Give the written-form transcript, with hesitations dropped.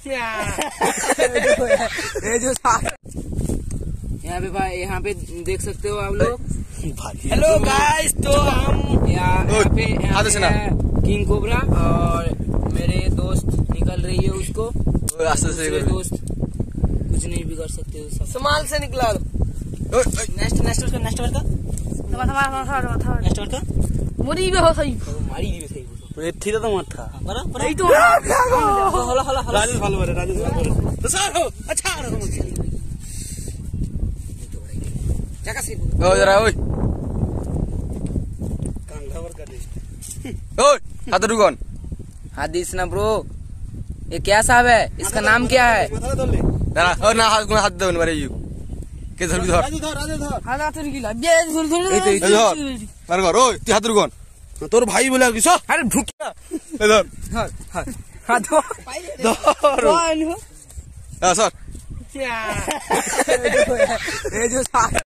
यहाँ पे देख सकते हो आप लोग। हेलो गाइस, तो हम यहाँ पे किंग कोबरा और मेरे दोस्त निकल रही है उसको। दूसरे दोस्त कुछ नहीं बिगड़ सकते, संभाल से निकला। नेक्स्ट मुरी भी हो सही मारी दी सही थी तो मत था नहीं तो राजेश भालो रे राजेश भालो तो सर हो अच्छा जगह से ओ जरा ओए कांगा वर कर दे ओए हाथ रुकन हादिस ना ब्रो, ये क्या साहब है, इसका नाम क्या है? माथा धर ले ना ओ ना हाथ दे मारे यू के धर भी धर राजेश धर हां तो निकला ये धर मार कर ओए तू हाथ रुकन तोर भाई बोला कि सर अरे ढुक इधर हां दो सर ये जो